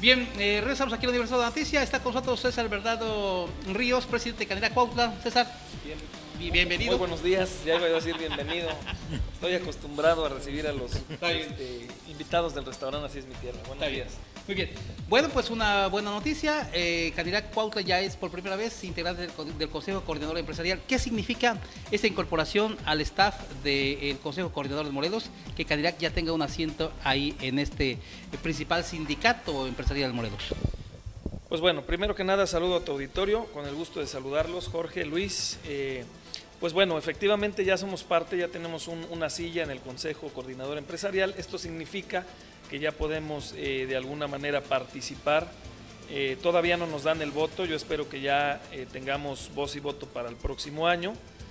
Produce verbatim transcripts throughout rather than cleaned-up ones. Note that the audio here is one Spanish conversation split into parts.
Bien, eh, regresamos aquí a la Universidad de la Noticia. Está con nosotros César Bernardo Ríos, presidente de Canirac Cuautla. César, Bien, bienvenido. Muy buenos días, ya iba a decir bienvenido. Estoy acostumbrado a recibir a los este, invitados del restaurante, así es mi tierra. Buenos días. Muy bien. Bueno, pues una buena noticia. Eh, Canirac Cuautla ya es por primera vez integrante del, del Consejo Coordinador Empresarial. ¿Qué significa esta incorporación al staff del Consejo Coordinador de Morelos? Que Canirac ya tenga un asiento ahí en este eh, principal sindicato empresarial de Morelos. Pues bueno, primero que nada saludo a tu auditorio, con el gusto de saludarlos, Jorge, Luis. Eh, pues bueno, efectivamente ya somos parte, ya tenemos un, una silla en el Consejo Coordinador Empresarial. Esto significa que ya podemos eh, de alguna manera participar. Eh, todavía no nos dan el voto, yo espero que ya eh, tengamos voz y voto para el próximo año,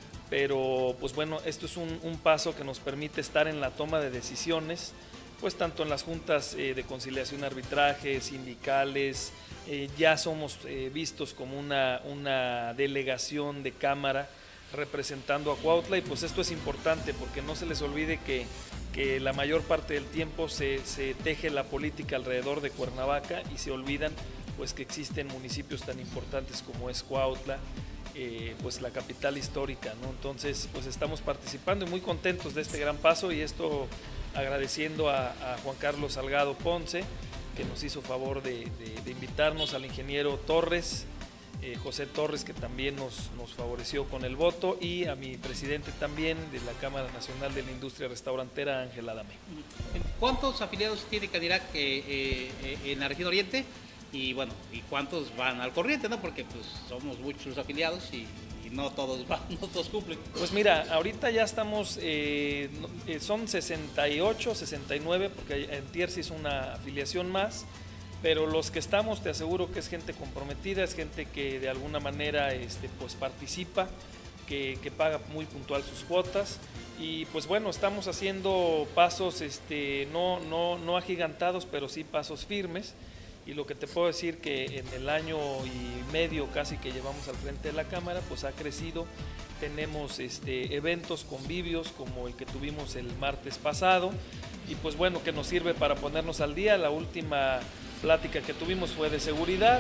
pero pues bueno, esto es un, un paso que nos permite estar en la toma de decisiones, pues tanto en las juntas eh, de conciliación, arbitraje, sindicales, eh, ya somos eh, vistos como una, una delegación de Cámara representando a Cuautla, y pues esto es importante porque no se les olvide que, que la mayor parte del tiempo se, se teje la política alrededor de Cuernavaca y se olvidan pues que existen municipios tan importantes como es Cuautla, eh, pues la capital histórica, ¿no? Entonces pues estamos participando y muy contentos de este gran paso, y esto agradeciendo a, a Juan Carlos Salgado Ponce, que nos hizo favor de, de, de invitarnos, al ingeniero Torres, Eh, José Torres, que también nos, nos favoreció con el voto, y a mi presidente también de la Cámara Nacional de la Industria Restaurantera, Ángel Adame. ¿Cuántos afiliados tiene Canirac eh, eh, en la región oriente? Y bueno, ¿y cuántos van al corriente, no? Porque pues somos muchos los afiliados y, y no todos van, no todos cumplen. Pues mira, ahorita ya estamos, eh, son sesenta y ocho, sesenta y nueve, porque en Tiersi es una afiliación más. Pero los que estamos, te aseguro que es gente comprometida, es gente que de alguna manera este, pues participa, que, que paga muy puntual sus cuotas, y pues bueno, estamos haciendo pasos este, no, no, no agigantados, pero sí pasos firmes, y lo que te puedo decir que en el año y medio casi que llevamos al frente de la Cámara, pues ha crecido. Tenemos este, eventos, convivios como el que tuvimos el martes pasado, y pues bueno, que nos sirve para ponernos al día. La última plática que tuvimos fue de seguridad,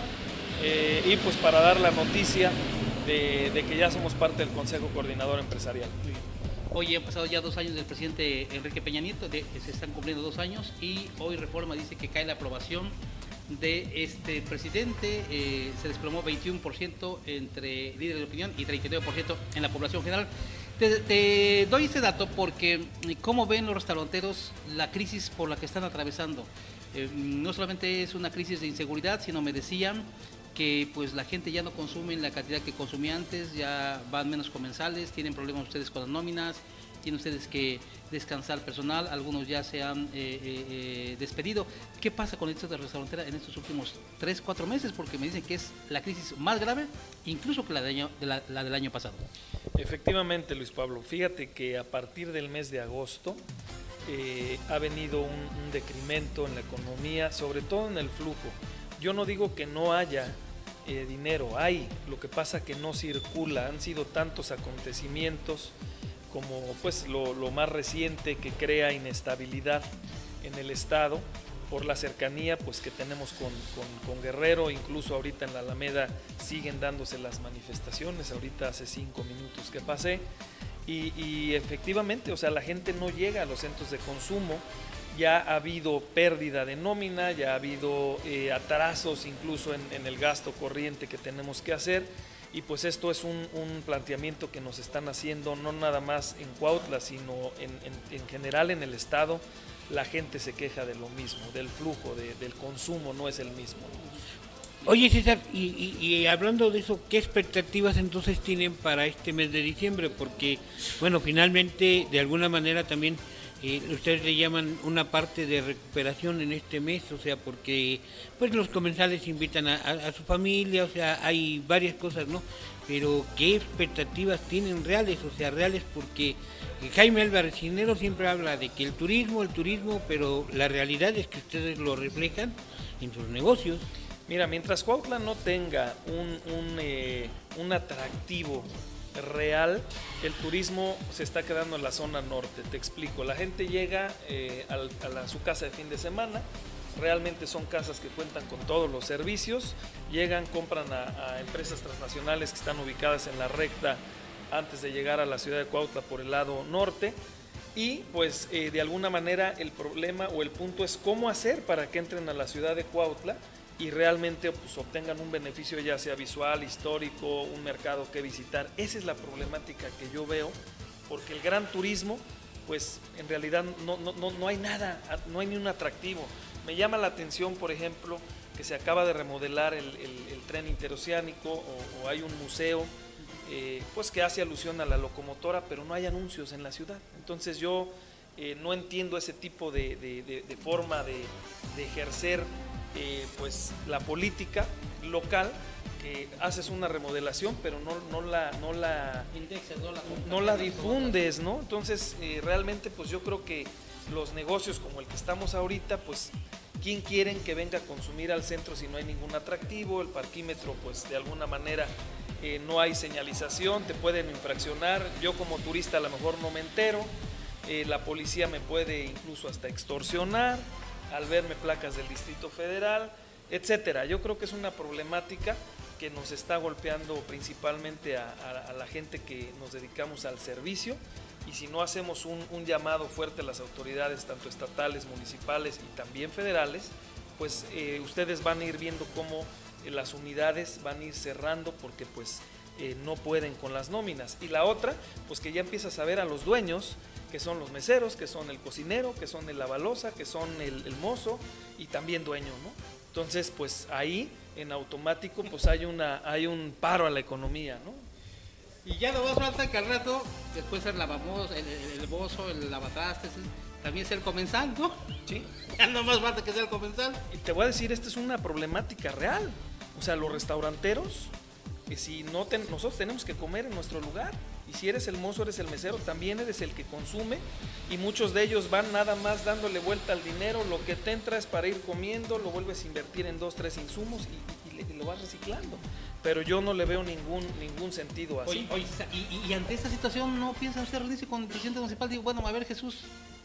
eh, y pues para dar la noticia de, de que ya somos parte del Consejo Coordinador Empresarial. Hoy han pasado ya dos años del presidente Enrique Peña Nieto, de, se están cumpliendo dos años, y hoy Reforma dice que cae la aprobación de este presidente. Eh, se desplomó veintiuno por ciento entre líderes de opinión y treinta y nueve por ciento en la población general. Te, te doy este dato porque cómo ven los restauranteros la crisis por la que están atravesando. Eh, no solamente es una crisis de inseguridad, sino me decían que pues la gente ya no consume en la cantidad que consumía antes, ya van menos comensales, tienen problemas ustedes con las nóminas, tienen ustedes que descansar personal, algunos ya se han eh, eh, despedido. ¿Qué pasa con el sector de restaurantera en estos últimos tres, cuatro meses? Porque me dicen que es la crisis más grave, incluso que la, de año, de la, la del año pasado. Efectivamente, Luis Pablo, fíjate que a partir del mes de agosto eh, ha venido un, un decremento en la economía, sobre todo en el flujo. Yo no digo que no haya eh, dinero, hay, lo que pasa que no circula, han sido tantos acontecimientos como pues lo, lo más reciente que crea inestabilidad en el estado por la cercanía pues que tenemos con, con, con Guerrero. Incluso ahorita en la Alameda siguen dándose las manifestaciones, ahorita hace cinco minutos que pasé, y, y efectivamente, o sea, la gente no llega a los centros de consumo, ya ha habido pérdida de nómina, ya ha habido eh, atrasos incluso en, en el gasto corriente que tenemos que hacer. Y pues esto es un, un planteamiento que nos están haciendo no nada más en Cuautla, sino en, en, en general en el estado. La gente se queja de lo mismo, del flujo, de, del consumo no es el mismo. Oye César, y, y, y hablando de eso, ¿qué expectativas entonces tienen para este mes de diciembre? Porque, bueno, finalmente, de alguna manera también eh, ustedes le llaman una parte de recuperación en este mes, o sea, porque pues los comensales invitan a, a, a su familia, o sea, hay varias cosas, ¿no? Pero ¿qué expectativas tienen reales? O sea, reales porque Jaime Álvarez Cisneros siempre habla de que el turismo, el turismo, pero la realidad es que ustedes lo reflejan en sus negocios. Mira, mientras Cuautla no tenga un, un, eh, un atractivo real, el turismo se está quedando en la zona norte. Te explico, la gente llega eh, a, a, la, a su casa de fin de semana, realmente son casas que cuentan con todos los servicios, llegan, compran a, a empresas transnacionales que están ubicadas en la recta antes de llegar a la ciudad de Cuautla por el lado norte, y pues eh, de alguna manera el problema o el punto es cómo hacer para que entren a la ciudad de Cuautla y realmente pues, obtengan un beneficio, ya sea visual, histórico, un mercado que visitar. Esa es la problemática que yo veo, porque el gran turismo, pues en realidad no, no, no, no hay nada, no hay ni un atractivo. Me llama la atención, por ejemplo, que se acaba de remodelar el, el, el tren interoceánico, o, o hay un museo eh, pues que hace alusión a la locomotora, pero no hay anuncios en la ciudad. Entonces yo eh, no entiendo ese tipo de, de, de, de forma de, de ejercer Eh, pues la política local, que haces una remodelación pero no, no la no la Indexes, no la, no la difundes, ¿no? Entonces eh, realmente pues yo creo que los negocios como el que estamos ahorita, pues ¿quién quieren que venga a consumir al centro si no hay ningún atractivo? El parquímetro pues de alguna manera eh, no hay señalización, te pueden infraccionar, yo como turista a lo mejor no me entero, eh, la policía me puede incluso hasta extorsionar al verme placas del Distrito Federal, etcétera. Yo creo que es una problemática que nos está golpeando principalmente a, a, a la gente que nos dedicamos al servicio, y si no hacemos un, un llamado fuerte a las autoridades, tanto estatales, municipales y también federales, pues eh, ustedes van a ir viendo cómo eh, las unidades van a ir cerrando porque pues eh, no pueden con las nóminas. Y la otra, pues que ya empiezas a ver a los dueños, que son los meseros, que son el cocinero, que son el lavaloza, que son el, el mozo y también dueño, ¿no? Entonces, pues ahí en automático pues hay una hay un paro a la economía, ¿no? Y ya no más falta que al rato, después el lavamos, el, el, el bozo, el lavatrastes, también sea el comensal, ¿no? Sí. Ya no más falta que sea el comensal. Y te voy a decir, esta es una problemática real. O sea, los restauranteros, que si no ten, nosotros tenemos que comer en nuestro lugar. Y si eres el mozo, eres el mesero, también eres el que consume, y muchos de ellos van nada más dándole vuelta al dinero, lo que te entra es para ir comiendo, lo vuelves a invertir en dos, tres insumos y, y, y lo vas reciclando. Pero yo no le veo ningún ningún sentido así. Oye, oye, y, y ante esta situación, ¿no piensa usted reunirse con el presidente municipal? Digo, bueno, a ver, Jesús,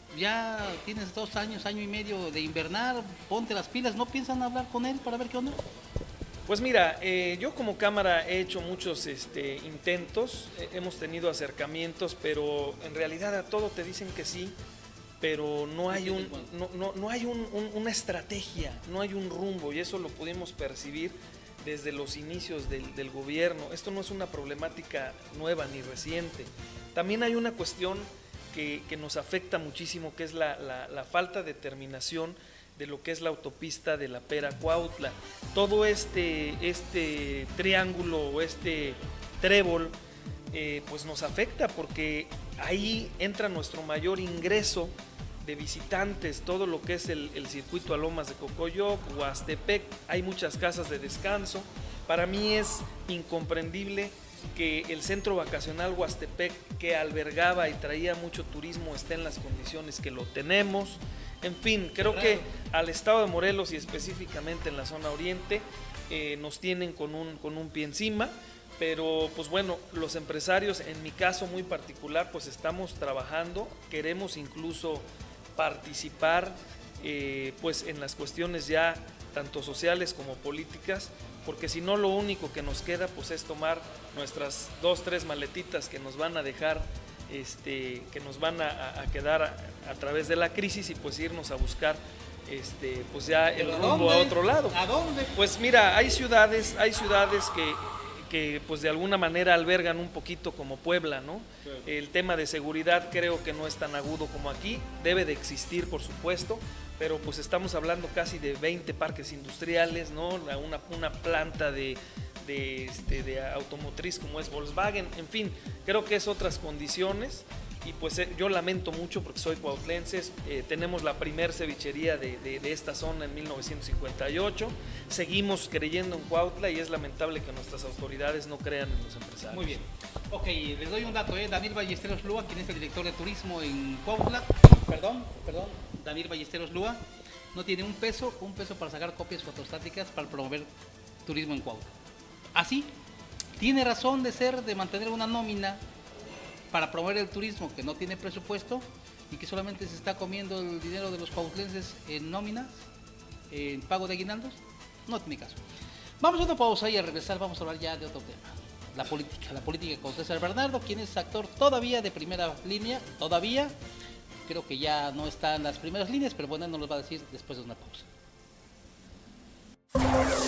ya tienes dos años, año y medio de invernar, ponte las pilas, ¿no piensan hablar con él para ver qué onda? Pues mira, eh, yo como Cámara he hecho muchos este, intentos, eh, hemos tenido acercamientos, pero en realidad a todo te dicen que sí, pero no hay, un, no, no, no hay un, un, una estrategia, no hay un rumbo, y eso lo pudimos percibir desde los inicios del, del gobierno. Esto no es una problemática nueva ni reciente. También hay una cuestión que, que nos afecta muchísimo, que es la, la, la falta de terminación de lo que es la autopista de La Pera Cuautla. Todo este, este triángulo o este trébol eh, pues nos afecta, porque ahí entra nuestro mayor ingreso de visitantes, todo lo que es el, el circuito a Lomas de Cocoyoc, Huastepec, hay muchas casas de descanso. Para mí es incomprendible que el centro vacacional Huastepec, que albergaba y traía mucho turismo, esté en las condiciones que lo tenemos. En fin, creo claro. que al estado de Morelos y específicamente en la zona oriente eh, nos tienen con un, con un pie encima, pero pues bueno, los empresarios, en mi caso muy particular, pues estamos trabajando, queremos incluso participar eh, pues en las cuestiones ya tanto sociales como políticas, porque si no lo único que nos queda pues es tomar nuestras dos, tres maletitas que nos van a dejar Este, que nos van a, a quedar a, a través de la crisis, y pues irnos a buscar este, pues ya el rumbo a otro lado. ¿A dónde? Pues mira, hay ciudades, hay ciudades que, que pues de alguna manera albergan un poquito como Puebla, ¿no? Sí. El tema de seguridad creo que no es tan agudo como aquí, debe de existir por supuesto, pero pues estamos hablando casi de veinte parques industriales, ¿no? Una, una planta de De, este, de automotriz como es Volkswagen, en fin, creo que es otras condiciones, y pues eh, yo lamento mucho porque soy cuautlense, eh, tenemos la primer cevichería de, de, de esta zona en mil novecientos cincuenta y ocho, seguimos creyendo en Cuautla y es lamentable que nuestras autoridades no crean en los empresarios. Muy bien, ok, les doy un dato, ¿eh? Daniel Ballesteros Lúa, quien es el director de turismo en Cuautla, perdón, perdón, Daniel Ballesteros Lúa, no tiene un peso, un peso para sacar copias fotostáticas para promover turismo en Cuautla. Así, tiene razón de ser, de mantener una nómina para promover el turismo que no tiene presupuesto y que solamente se está comiendo el dinero de los cuautlenses en nóminas. en pago de aguinaldos, no tiene caso. Vamos a una pausa y al regresar vamos a hablar ya de otro tema. La política, la política con César Bernardo, quien es actor todavía de primera línea, todavía, creo que ya no está en las primeras líneas, pero bueno, nos lo va a decir después de una pausa.